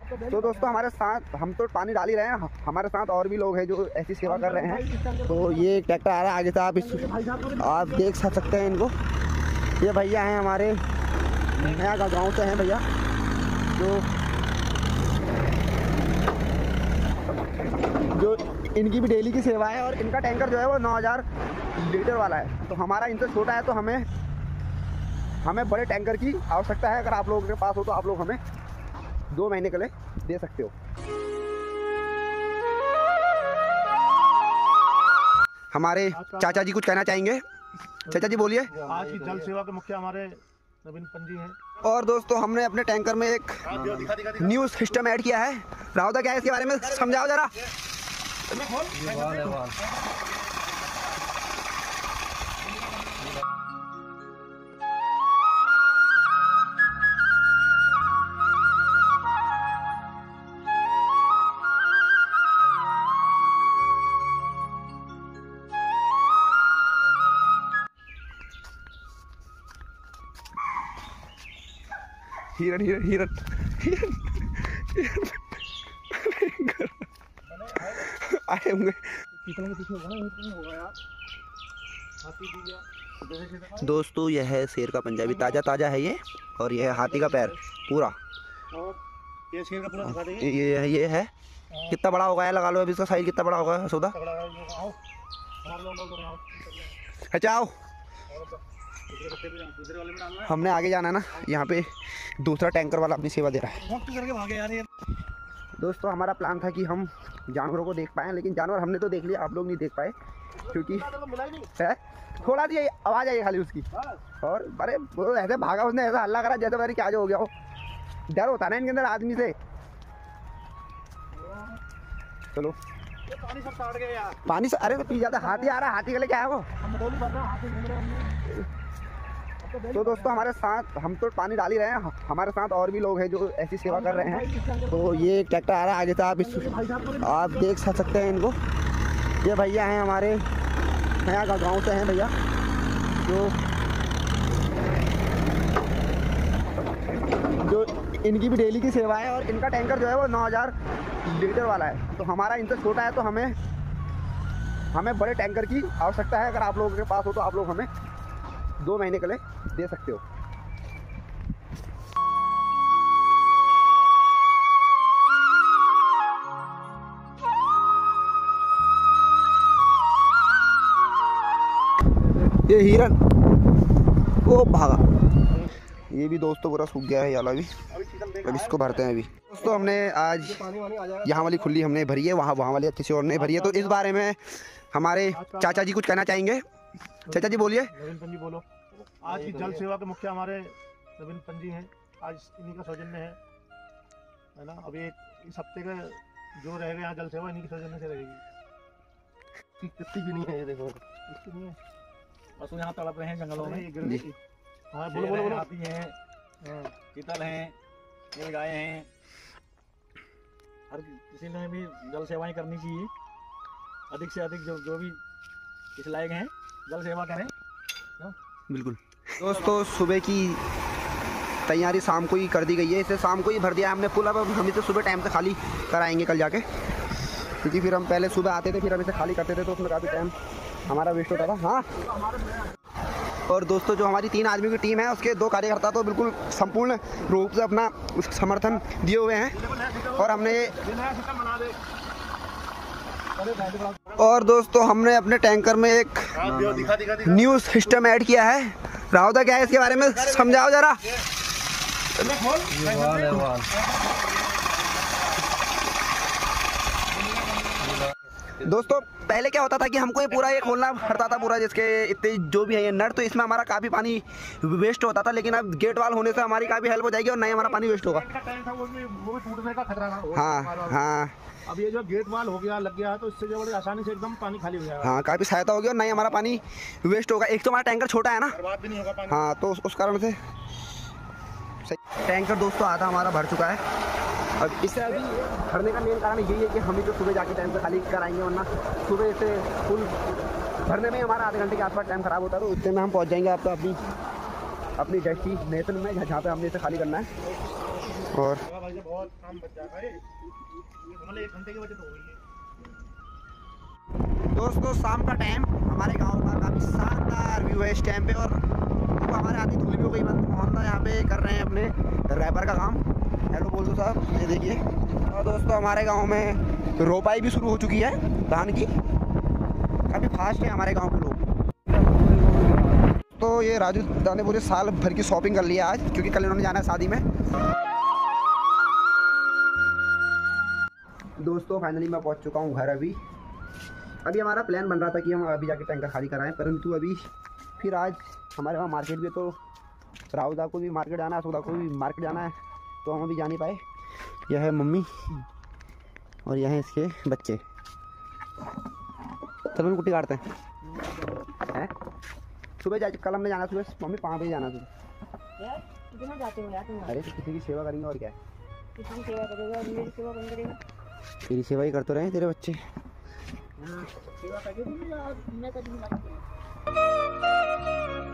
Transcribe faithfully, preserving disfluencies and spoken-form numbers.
तो दोस्तों हमारे साथ हम तो पानी डाल ही रहे हैं, हमारे साथ और भी लोग हैं जो ऐसी सेवा कर रहे हैं। तो ये ट्रैक्टर आ रहा है आगे से, आप इस आप देख सकते हैं इनको। ये भैया हैं हमारे नया गाँव से हैं भैया, जो जो इनकी भी डेली की सेवा है। और इनका टैंकर जो है वो नौ हज़ार लीटर वाला है। तो हमारा इनसे छोटा है, तो हमें हमें बड़े टैंकर की आवश्यकता है। अगर आप लोगों के पास हो तो आप लोग हमें दो महीने के लिए दे सकते हो। हमारे चाचा जी कुछ कहना चाहेंगे। चाचा जी बोलिए। आज की जल सेवा के मुख्य हमारे नवीन पंजी हैं। और दोस्तों हमने अपने टैंकर में एक न्यू सिस्टम ऐड किया है। राहुल क्या है इसके बारे में समझाओ जरा। हिरन हिरन हिरन हिरन आए होंगे। दोस्तों यह है शेर का पंजाबी, ताजा ताजा है ये। और यह है हाथी का पैर पूरा। और ये शेर का पूरा दिखा देंगे। ये ये है कितना बड़ा होगा, लगा लो अभी इसका साइज कितना बड़ा होगा सौदा। अच्छा आओ, हमने आगे जाना है ना, यहाँ पे दूसरा टैंकर वाला अपनी सेवा दे रहा है। दोस्तों हमारा प्लान था कि हम जानवरों को देख पाए, लेकिन जानवर हमने तो देख लिया, आप लोग नहीं देख पाए क्योंकि है थोड़ा सी आवाज़ आई खाली उसकी। और अरे वो ऐसे भागा, उसने ऐसा हल्ला करा जैसे पता नहीं क्या जो हो गया हो। डर होता ना इनके अंदर आदमी से। चलो पानी सब काट गया यार। पानी से अरे तो पी जाता। हाथी आ रहा है, हाथी के लिए क्या है वो। तो दोस्तों हमारे साथ हम तो पानी डाल ही रहे हैं, हमारे साथ और भी लोग हैं जो ऐसी सेवा कर रहे हैं। तो ये ट्रैक्टर आ रहा है आगे से, आप इस आप देख सकते हैं इनको। ये भैया हैं हमारे नया गाँव से हैं भैया, जो जो इनकी भी डेली की सेवा है। और इनका टैंकर जो है वो नौ हज़ार लीटर वाला है। तो हमारा इनसे छोटा है, तो हमें हमें बड़े टैंकर की आवश्यकता है। अगर आप लोगों के पास हो तो आप लोग हमें दो महीने के लिए दे सकते हो। ये हिरन वो भागा। ये भी दोस्तों पूरा सूख गया है ये वाला भी। अब इसको भरते हैं अभी। दोस्तों हमने आज यहाँ वाली खुली हमने भरी है, वहाँ वहाँ वाली अच्छी सी और नहीं भरी है। तो इस बारे में हमारे चाचा जी कुछ कहना चाहेंगे। चाचा जी बोलिए। नवीन पंजी बोलो। आज की जल सेवा के मुख्य हमारे नवीन पंजी हैं। आज इन्हीं का सौजन्य है है ना। अभी इस हफ्ते का जो रहेगा यहाँ जल सेवा इन्हीं के सौजन्य से रहेगी। कितनी भी नहीं है, ये देखो कितनी नहीं है। बस यहाँ तड़प रहे हैं जंगलों में। हाँ बोलो बोलो बोलो। हाथी हैं, चीतल हैं, ये गाय हैं। हर किसी ने भी जल सेवाएं करनी चाहिए। अधिक से अधिक जो जो भी इस लायक हैं जल सेवा करें। बिल्कुल दोस्तों सुबह की तैयारी शाम को ही कर दी गई है। इसे शाम को ही भर दिया हमने फुल। अब हम इसे सुबह टाइम से खाली कराएंगे कल जाके, क्योंकि फिर हम पहले सुबह आते थे फिर हम इसे खाली करते थे, तो उसमें काफ़ी टाइम हमारा वेस्ट होता था। हाँ और दोस्तों जो हमारी तीन आदमी की टीम है उसके दो कार्यकर्ता तो बिल्कुल संपूर्ण रूप से अपना समर्थन दिए हुए हैं। और हमने और दोस्तों हमने अपने टैंकर में एक न्यू सिस्टम ऐड किया है। राहुल क्या है इसके बारे में समझाओ जरा। दोस्तों पहले क्या होता था कि हमको ये पूरा ये खोलना पड़ता था पूरा, जिसके इतने जो भी है ये नट, तो इसमें हमारा काफ़ी पानी वेस्ट होता था। लेकिन अब गेट वाल होने से हमारी काफ़ी हेल्प हो जाएगी और नहीं हमारा पानी वेस्ट होगा। हाँ हाँ अब ये जो गेट वाल हो गया लग गया तो इससे जो बड़ी आसानी से एकदम पानी खाली हो जाएगा। हाँ काफ़ी सहायता होगी और नहीं हमारा पानी वेस्ट होगा। एक तो हमारा टैंकर छोटा है ना, बर्बाद भी नहीं होगा पानी। हाँ तो उस कारण से सही। टैंकर दोस्तों आधा हमारा भर चुका है। अब इसे अभी भरने का मेन कारण यही है कि हम ही तो सुबह जाके टाइम से खाली कराएंगे, वरना सुबह से फुल भरने में हमारा आधे घंटे के आसपास टाइम खराब होता है। तो इतने में हम पहुंच जाएंगे आपको अपनी अपनी डेस्टिनेशन में, जहाँ पे हमने इसे खाली करना है। और से बहुत काम बच जाता है, मतलब एक घंटे की वजह तो हो गई है। दोस्तों शाम का टाइम, हमारे गांव का काफ़ी शानदार व्यू है इस टाइम पे, और देखो हमारे आधी धूल भी हो गई। मोहन यहाँ पे कर रहे हैं अपने रैपर का काम। हेलो बोल दो साहब, ये देखिए। और दोस्तों हमारे गांव में रोपाई भी शुरू हो चुकी है धान की, काफ़ी फास्ट है हमारे गांव के लोग। तो ये राजू दा ने पूरे साल भर की शॉपिंग कर लिया आज, क्योंकि कल इन्होंने जाना है शादी में। दोस्तों फाइनली मैं पहुंच चुका हूं घर। अभी अभी हमारा प्लान बन रहा था कि हम अभी जाके टैंकर खाली कराएं, परंतु अभी फिर आज हमारे वहाँ मार्केट भी है, तो राहुल दा को भी मार्केट जाना है, सुधा को भी मार्केट जाना है, तो हम अभी जा नहीं पाए। यह है मम्मी और यह है इसके बच्चे। चलो कुट्टी काटते हैं। हैं सुबह जा, कल हमने जाना सुबह, मम्मी पाँच बजे जाना सुबह। यार कितना जाते हो यार तुम? अरे किसी की सेवा करेंगे और क्या है। किसी की सेवा करेगा और मेरी सेवा कौन करेगा? तेरी सेवा ही करते रहे तेरे बच्चे। हाँ सेवा करेगी और मैं कभी नहीं लगती।